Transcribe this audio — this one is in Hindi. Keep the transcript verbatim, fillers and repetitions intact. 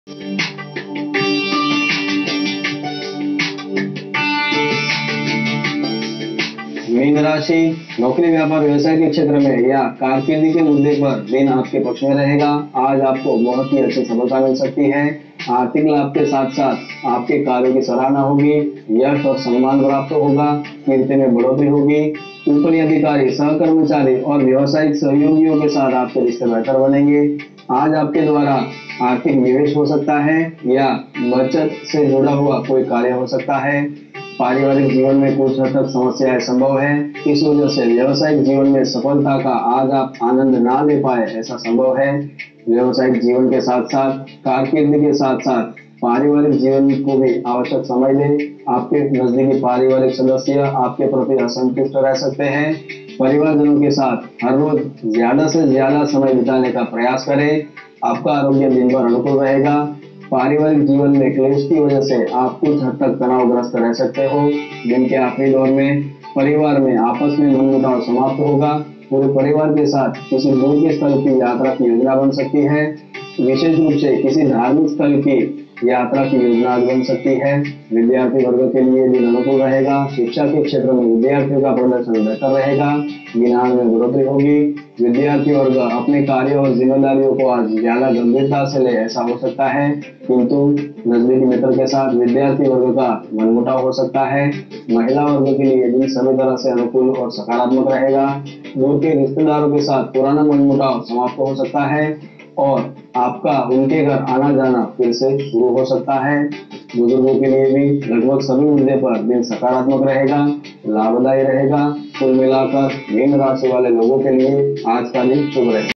मीन राशि, नौकरी व्यापार व्यवसाय के क्षेत्र में या कारकिर्दी के मुद्दे पर दिन आपके पक्ष में रहेगा। आज आपको बहुत ही अच्छी सफलता मिल सकती है। आर्थिक लाभ के साथ साथ आपके कार्यों की सराहना होगी, यश और सम्मान प्राप्त होगा, कीर्ति में बढ़ोतरी होगी। ऊपरी अधिकारी, सहकर्मचारी और व्यवसायिक सहयोगियों के साथ आपके रिश्ते बेहतर बनेंगे। आज आपके द्वारा आर्थिक निवेश हो सकता है या बचत से जुड़ा हुआ कोई कार्य हो सकता है। पारिवारिक जीवन में कुछ हद तक समस्याएं संभव है, इस वजह से व्यवसायिक जीवन में सफलता का आज आप आनंद ना ले पाए ऐसा संभव है। व्यवसायिक जीवन के साथ साथ कारकिर्दी के साथ साथ पारिवारिक जीवन को भी आवश्यक समझ लें। आपके नजदीकी पारिवारिक सदस्य आपके प्रति असंतुष्ट रह सकते हैं। परिवारजनों के साथ हर रोज ज्यादा से ज्यादा समय बिताने का प्रयास करें। आपका आरोग्य दिन भर अनुकूल रहेगा। पारिवारिक जीवन में क्लेश की वजह से आप कुछ हद तक तनावग्रस्त रह सकते हो। दिन के आखिरी दौर में परिवार में आपस में मनमुटाव समाप्त होगा। पूरे परिवार के साथ किसी दूर के स्थल की यात्रा की योजना बन सकती है। विशेष रूप से किसी धार्मिक स्थल की यात्रा की योजना बन सकती है। विद्यार्थी वर्ग के लिए दिन अनुकूल रहेगा। शिक्षा के क्षेत्र में विद्यार्थियों का प्रदर्शन बेहतर रहेगा। ज्ञान में बढ़ोतरी होगी। विद्यार्थी वर्ग अपने कार्य और जिम्मेदारियों को आज ज्यादा गंभीरता से ले ऐसा हो सकता है, किंतु नजदीकी मित्र के साथ विद्यार्थी वर्ग का मनमुटाव हो सकता है। महिला वर्ग के लिए दिन सभी तरह से अनुकूल और सकारात्मक रहेगा। दूर के रिश्तेदारों के साथ पुराना मनमुटाव समाप्त हो सकता है और आपका उनके घर आना जाना फिर से शुरू हो सकता है। बुजुर्गों के लिए भी लगभग सभी मुद्दे पर दिन सकारात्मक रहेगा, लाभदायी रहेगा। कुल मिलाकर मीन राशि वाले लोगों के लिए आज का दिन शुभ रहेगा।